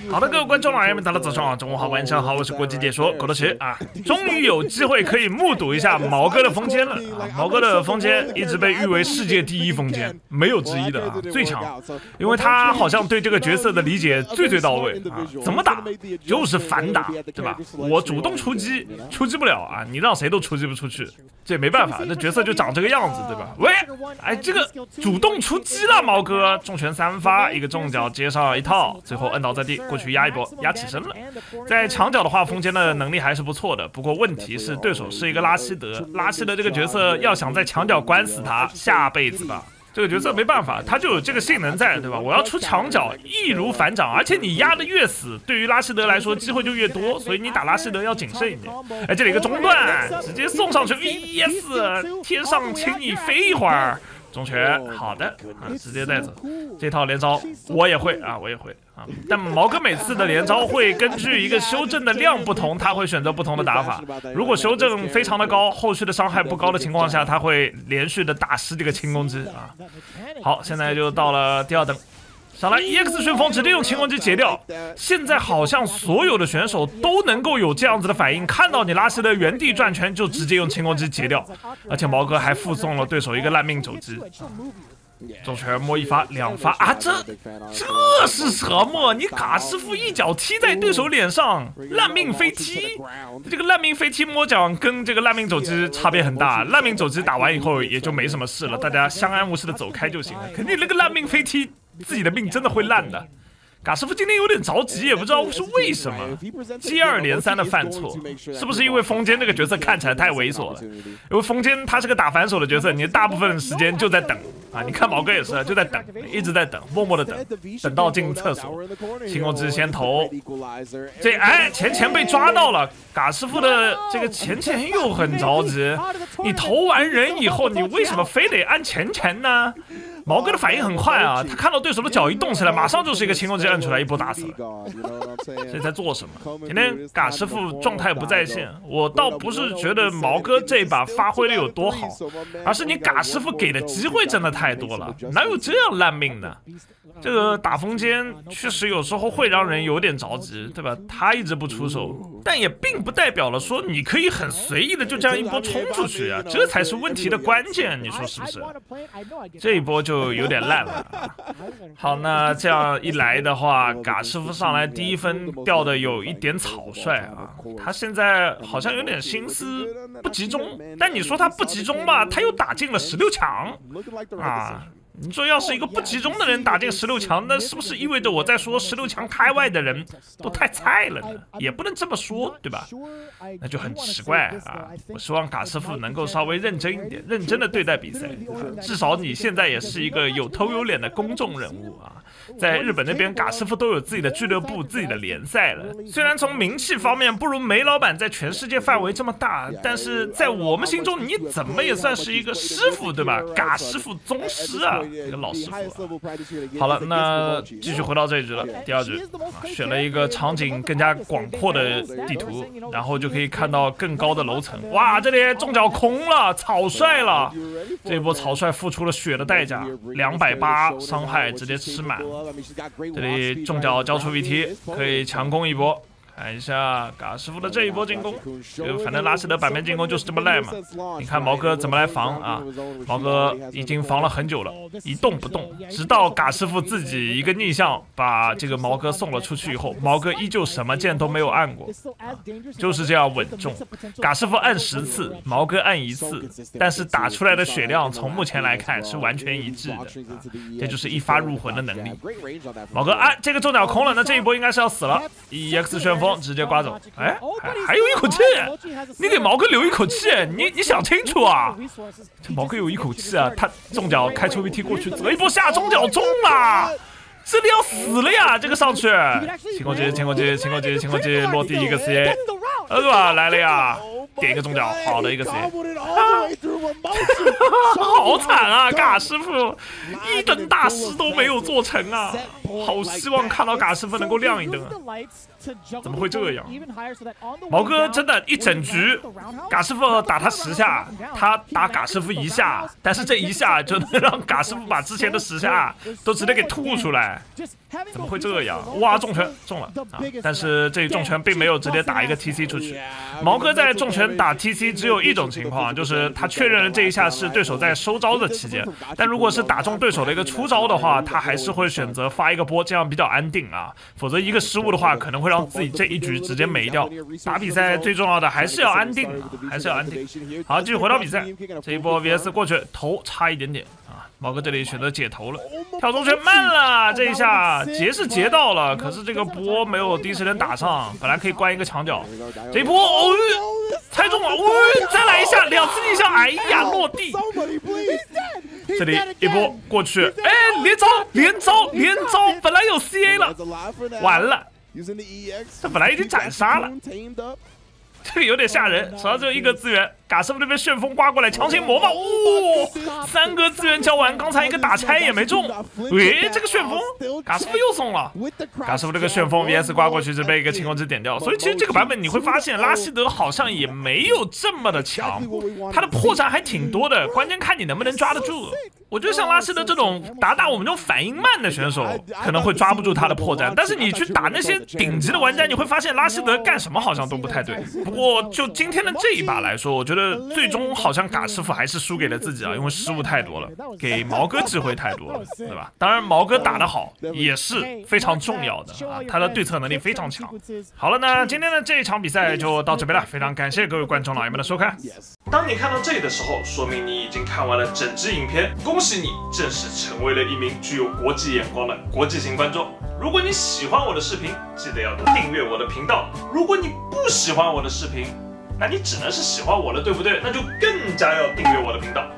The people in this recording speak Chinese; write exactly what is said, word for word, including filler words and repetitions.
好的，各位观众朋友们，大家早上好，中午好，晚上好，我是国际解说狗头池啊，终于有机会可以目睹一下毛哥的风间了啊！毛哥的风间一直被誉为世界第一风间，没有之一的啊，最强，因为他好像对这个角色的理解最最到位啊，怎么打就是反打，对吧？我主动出击，出击不了啊，你让谁都出击不出去，这也没办法，这角色就长这个样子，对吧？喂，哎，这个主动出击了，毛哥重拳三发，一个重脚接上一套，最后摁倒在地，过去压一波，压起身了。在墙角的话，风间的能力还是不错的，不过问题是对手是一个拉希德，拉希德这个角色要想在墙角关死他，下辈子吧。这个角色没办法，他就有这个性能在，对吧？我要出墙角，易如反掌，而且你压的越死，对于拉希德来说机会就越多，所以你打拉希德要谨慎一点。哎，这里一个中断，直接送上去 V S， 天上请你飞一会儿。中拳，好的，啊，直接带走。这套连招我也会啊，我也会啊。但毛哥每次的连招会根据一个修正的量不同，他会选择不同的打法。如果修正非常的高，后续的伤害不高的情况下，他会连续的打十几个轻攻击啊。好，现在就到了第二等。上来 E X 旋风直接用轻攻击截掉，现在好像所有的选手都能够有这样子的反应，看到你拉希德原地转圈就直接用轻攻击截掉，而且毛哥还附送了对手一个烂命肘击，重拳摸一发两发啊，这这是什么？你嘎师傅一脚踢在对手脸上，烂命飞踢，这个烂命飞踢摸脚跟这个烂命肘击差别很大，烂命肘击打完以后也就没什么事了，大家相安无事的走开就行了，肯定那个烂命飞踢自己的命真的会烂的。嘎师傅今天有点着急，也不知道是为什么，接二连三的犯错，是不是因为风间这个角色看起来太猥琐了？因为风间他是个打反手的角色，你大部分时间就在等啊。你看毛哥也是，就在等，一直在等，默默的等，等到进厕所，轻攻击先投，这哎前前被抓到了，嘎师傅的这个前前又很着急，你投完人以后，你为什么非得按前前呢？毛哥的反应很快啊，他看到对手的脚一动起来，马上就是一个轻攻击摁出来，一波打死了。这在做什么？今天嘎师傅状态不在线，我倒不是觉得毛哥这一把发挥的有多好，而是你嘎师傅给的机会真的太多了，哪有这样烂命的？这个打风间确实有时候会让人有点着急，对吧？他一直不出手，但也并不代表了说你可以很随意的就这样一波冲出去啊，这才是问题的关键，你说是不是？这一波就有点烂了。好，那这样一来的话，嘎师傅上来第一分掉的有一点草率啊，他现在好像有点心思不集中，但你说他不集中吧，他又打进了十六强啊。你说要是一个不集中的人打进十六强，那是不是意味着我在说十六强开外的人都太菜了呢？也不能这么说，对吧？那就很奇怪啊！我希望嘎师傅能够稍微认真一点，认真的对待比赛，至少你现在也是一个有头有脸的公众人物啊。在日本那边，嘎师傅都有自己的俱乐部、自己的联赛了。虽然从名气方面不如梅老板在全世界范围这么大，但是在我们心中，你怎么也算是一个师傅，对吧？嘎师傅宗师啊，一个老师傅、啊。好了，那继续回到这一局了。第二局、啊、选了一个场景更加广阔的地图，然后就可以看到更高的楼层。哇，这里重脚空了，草率了。这一波草率付出了血的代价，两百八伤害直接吃满。这里重脚交出 V T， 可以强攻一波。看一下嘎师傅的这一波进攻，就反正拉希德版面进攻就是这么赖嘛。你看毛哥怎么来防啊？毛哥已经防了很久了，一动不动，直到嘎师傅自己一个逆向把这个毛哥送了出去以后，毛哥依旧什么键都没有按过，啊、就是这样稳重。嘎师傅按十次，毛哥按一次，但是打出来的血量从目前来看是完全一致的，啊、这就是一发入魂的能力。毛哥啊，这个重脚空了，那这一波应该是要死了。E X 旋风。直接刮走，哎，还还有一口气，你给毛哥留一口气，你你想清楚啊！这毛哥有一口气啊，他重脚开出 V T 过去，择一波下中脚中了，这里要死了呀！这个上去，轻攻击，轻攻击，轻攻击，轻攻击，落地一个 C A， 呃，对吧？来了呀！点一个中脚，好的一个 C A， 啊， 好惨啊！嘎师傅一灯大师都没有做成啊，好希望看到嘎师傅能够亮一灯啊！怎么会这样？毛哥真的，一整局嘎师傅打他十下，他打嘎师傅一下，但是这一下就能让嘎师傅把之前的十下都直接给吐出来，怎么会这样？哇，重拳中了啊！但是这一重拳并没有直接打一个 T C 出去。毛哥在重拳打 T C 只有一种情况，就是他确认了这一下是对手在收招的期间，但如果是打中对手的一个出招的话，他还是会选择发一个波，这样比较安定啊。否则一个失误的话，可能会让自己这一局直接没掉。打比赛最重要的还是要安定啊，还是要安定。好，继续回到比赛，这一波 V S 过去，头差一点点啊。毛哥这里选择解头了，跳中拳慢了，这一下截是截到了，可是这个波没有第一时间打上，本来可以关一个墙角，这一波哦，猜中了，哦，再来一下，两次逆向，哎呀，落地。这里一波过去，哎，连招连招连招，本来有 C A 了，完了，这本来已经斩杀了。这个有点吓人，手上只有一个资源，嘎师傅那边旋风刮过来，强行魔爆，哦，三个资源交完，刚才一个打拆也没中，喂，这个旋风，嘎师傅又送了，嘎师傅这个旋风 V S 刮过去是被一个清空之点掉了，所以其实这个版本你会发现拉希德好像也没有这么的强，他的破绽还挺多的，关键看你能不能抓得住。我觉得像拉希德这种打打我们这种反应慢的选手，可能会抓不住他的破绽，但是你去打那些顶级的玩家，你会发现拉希德干什么好像都不太对。不过就今天的这一把来说，我觉得最终好像嘎师傅还是输给了自己啊，因为失误太多了，给毛哥机会太多了，对吧？当然毛哥打得好也是非常重要的啊，他的对策能力非常强。好了，那今天的这一场比赛就到这边了，非常感谢各位观众老爷们的收看。当你看到这里的时候，说明你已经看完了整支影片，恭喜你正式成为了一名具有国际眼光的国际型观众。如果你喜欢我的视频，记得要订阅我的频道。如果你不喜欢我的视频，那你只能是喜欢我了，对不对？那就更加要订阅我的频道。